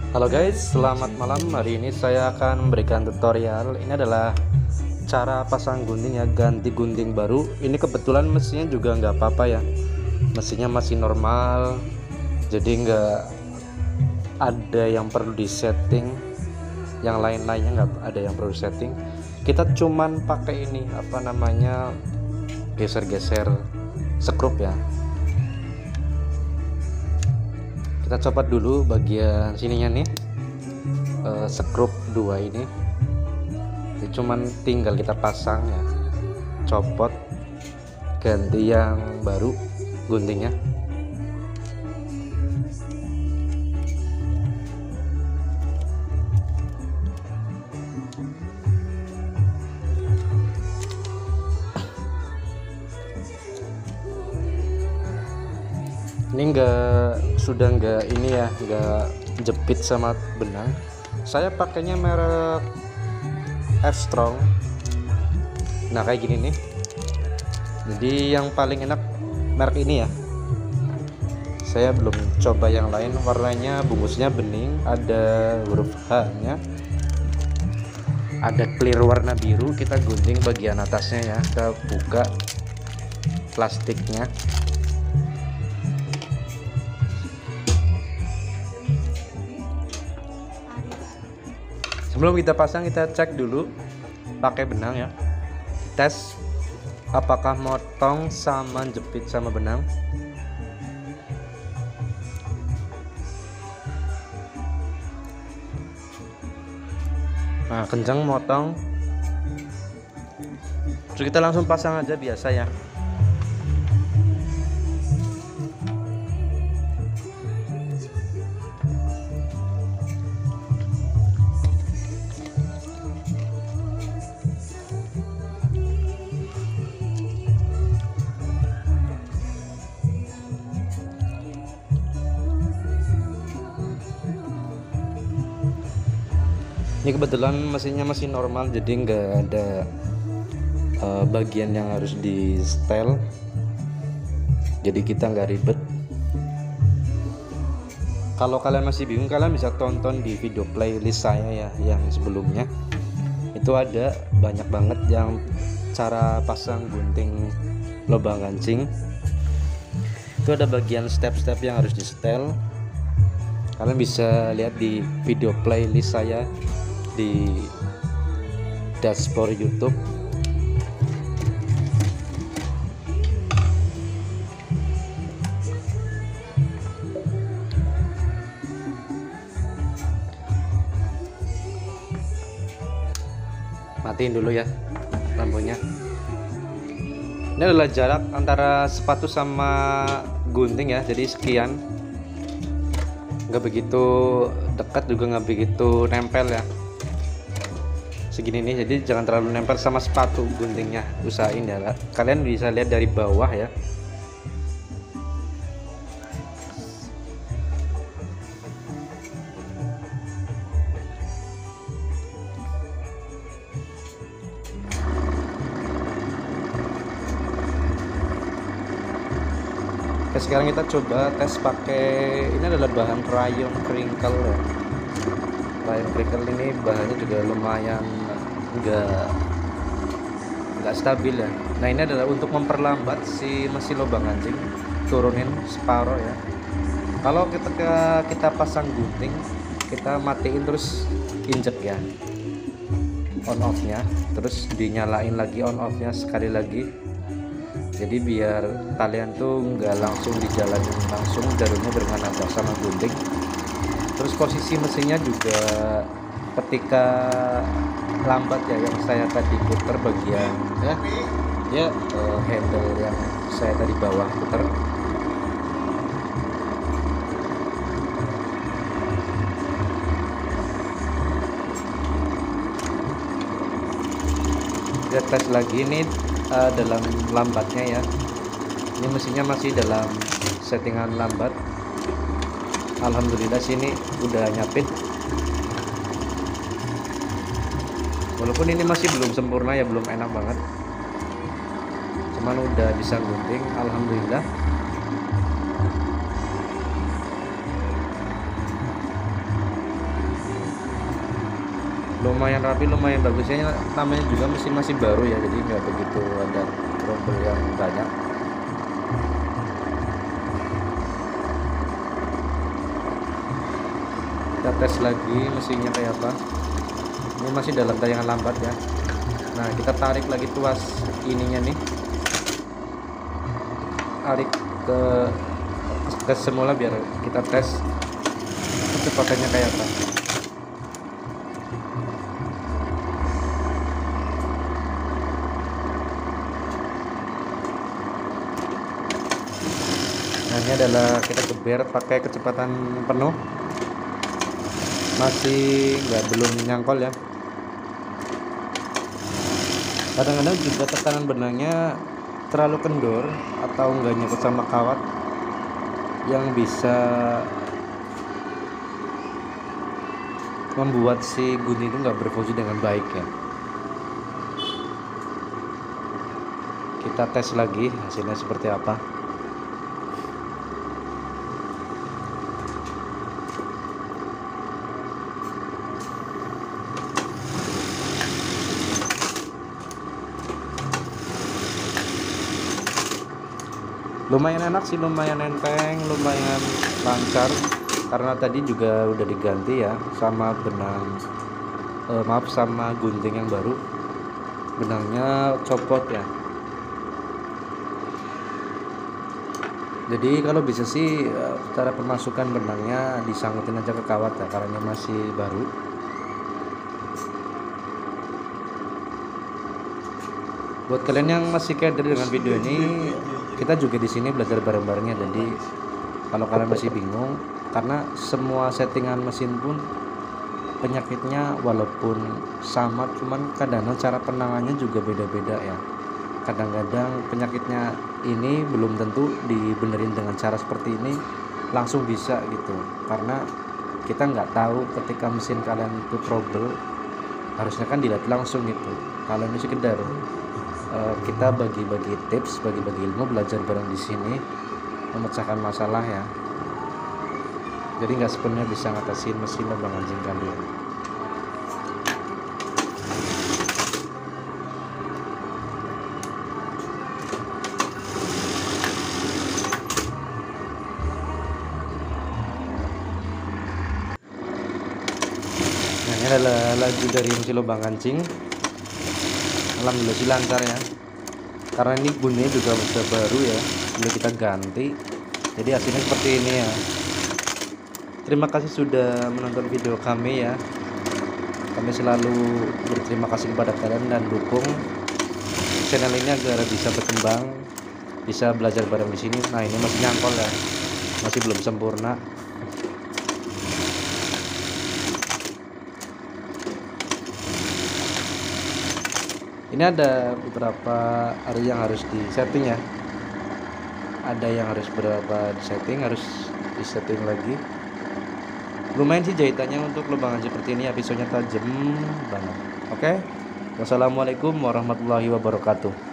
Halo guys, selamat malam. Hari ini saya akan memberikan tutorial. Ini adalah cara pasang gunting ya, ganti gunting baru. Ini kebetulan mesinnya juga nggak apa-apa ya, mesinnya masih normal, jadi nggak ada yang perlu disetting. Yang lain-lainnya nggak ada yang perlu setting. Kita cuman pakai ini apa namanya, geser-geser skrup ya. Kita copot dulu bagian sininya nih, skrup 2 ini. Jadi cuman tinggal kita pasang ya, copot, ganti yang baru guntingnya. Ini sudah enggak ini ya, enggak jepit sama benang. Saya pakainya merek F-Strong. Nah kayak gini nih, jadi yang paling enak merek ini ya. Saya belum coba yang lain. Warnanya, bungkusnya bening, ada huruf H nya, ada clear warna biru. Kita gunting bagian atasnya ya, kita buka plastiknya. Sebelum kita pasang, kita cek dulu pakai benang ya, tes apakah motong sama jepit sama benang. Nah kencang motong, terus kita langsung pasang aja biasa ya. Ini kebetulan mesinnya masih normal, jadi nggak ada bagian yang harus di setel, jadi kita nggak ribet. Kalau kalian masih bingung, kalian bisa tonton di video playlist saya ya, yang sebelumnya itu ada banyak banget yang cara pasang gunting lubang kancing. Itu ada bagian step-step yang harus di setel. Kalian bisa lihat di video playlist saya di dashboard YouTube. Matiin dulu ya lampunya. Ini adalah jarak antara sepatu sama gunting ya, jadi sekian. Nggak begitu dekat juga nggak begitu nempel ya, segini nih. Jadi jangan terlalu nempel sama sepatu guntingnya, usahain ya. Kalian bisa lihat dari bawah ya. Oke, sekarang kita coba tes pakai, ini adalah bahan rayon crinkle ya. Rayon crinkle ini bahannya juga lumayan nggak stabil ya. Nah ini adalah untuk memperlambat si mesin lubang kancing, turunin separuh ya. Kalau kita pasang gunting, kita matiin terus injek ya on off nya, terus dinyalain lagi on off nya sekali lagi. Jadi biar kalian tuh nggak langsung dijalanin langsung jarumnya berhadapan sama gunting. Terus posisi mesinnya juga ketika lambat ya, yang saya tadi putar bagian ya, handle yang saya tadi bawah putar. Kita tes lagi nih dalam lambatnya ya. Ini mesinnya masih dalam settingan lambat. Alhamdulillah sini udah nyapit, walaupun ini masih belum sempurna ya, belum enak banget, cuman udah bisa gunting alhamdulillah. lumayan rapi, lumayan bagusnya. Namanya juga mesin masih baru ya, jadi nggak begitu ada trouble yang banyak. Kita tes lagi mesinnya kayak apa. Ini masih dalam tayangan lambat ya. Nah, kita tarik lagi tuas ininya nih, tarik ke semula biar kita tes kecepatannya kayak apa. Nah, ini adalah kita geber pakai kecepatan penuh, masih belum nyangkol ya. Kadang-kadang juga tekanan benangnya terlalu kendor atau enggak nyangkut sama kawat yang bisa membuat si gunting itu nggak berfungsi dengan baik ya. Kita tes lagi hasilnya seperti apa. Lumayan enak sih, lumayan enteng, lumayan lancar, karena tadi juga udah diganti ya sama benang sama gunting yang baru, benangnya copot ya. Jadi kalau bisa sih cara pemasukan benangnya disangkutin aja ke kawat ya, karena ini masih baru. Buat kalian yang masih keder dengan video ini, kita juga di sini belajar bareng-barengnya. Jadi kalau kalian masih bingung, karena semua settingan mesin pun penyakitnya walaupun sama, cuman kadang-kadang cara penangannya juga beda-beda ya. Kadang-kadang penyakitnya ini belum tentu dibenerin dengan cara seperti ini langsung bisa gitu, karena kita nggak tahu ketika mesin kalian itu trouble, harusnya kan dilihat langsung gitu. Kalau ini sekedar kita bagi-bagi tips, bagi-bagi ilmu, belajar bareng di sini, memecahkan masalah ya. Jadi nggak sepenuhnya bisa ngatasin mesin lubang anjing kalian. Nah, ini adalah laju dari mesin lubang kancing. Alhamdulillah sih lancar ya, karena ini gunanya juga sudah baru ya, sudah kita ganti, jadi hasilnya seperti ini ya. Terima kasih sudah menonton video kami ya. Kami selalu berterima kasih kepada kalian dan dukung channel ini agar bisa berkembang, bisa belajar bareng di sini. Nah, ini masih nyangkol ya, masih belum sempurna. Ini ada beberapa area yang harus disetting ya. Ada yang harus berapa disetting, harus disetting lagi. Lumayan sih jahitannya untuk lubangan seperti ini ya, pisaunya tajam banget. Oke. Wassalamualaikum warahmatullahi wabarakatuh.